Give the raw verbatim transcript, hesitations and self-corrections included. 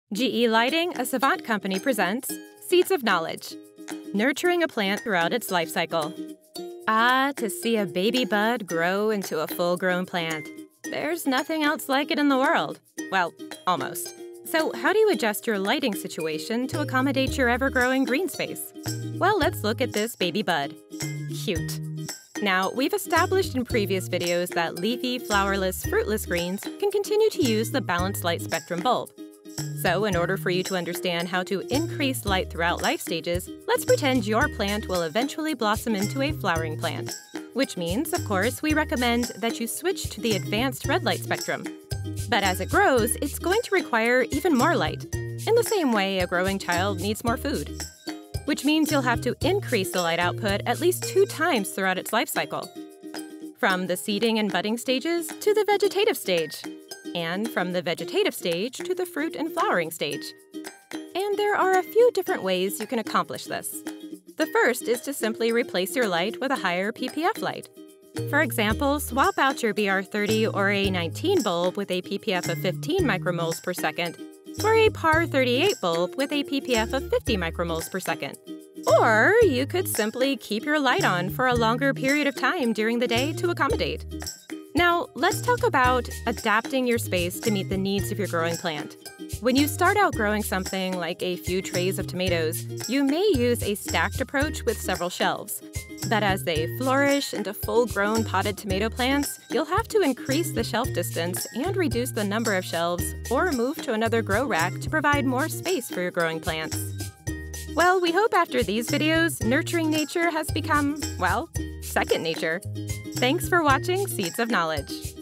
G E Lighting, a Savant company, presents Seeds of Knowledge, nurturing a plant throughout its life cycle. Ah, to see a baby bud grow into a full-grown plant. There's nothing else like it in the world. Well, almost. So how do you adjust your lighting situation to accommodate your ever-growing green space? Well, let's look at this baby bud. Cute. Now, we've established in previous videos that leafy, flowerless, fruitless greens can continue to use the balanced light spectrum bulb. So, in order for you to understand how to increase light throughout life stages, let's pretend your plant will eventually blossom into a flowering plant. Which means, of course, we recommend that you switch to the advanced red light spectrum. But as it grows, it's going to require even more light, in the same way a growing child needs more food. Which means you'll have to increase the light output at least two times throughout its life cycle. From the seeding and budding stages to the vegetative stage, and from the vegetative stage to the fruit and flowering stage. And there are a few different ways you can accomplish this. The first is to simply replace your light with a higher P P F light. For example, swap out your B R thirty or A nineteen bulb with a P P F of fifteen micromoles per second for a P A R thirty-eight bulb with a P P F of fifty micromoles per second. Or you could simply keep your light on for a longer period of time during the day to accommodate. Now, let's talk about adapting your space to meet the needs of your growing plant. When you start out growing something like a few trays of tomatoes, you may use a stacked approach with several shelves. But as they flourish into full-grown potted tomato plants, you'll have to increase the shelf distance and reduce the number of shelves or move to another grow rack to provide more space for your growing plants. Well, we hope after these videos, nurturing nature has become, well, second nature. Thanks for watching Seeds of Knowledge.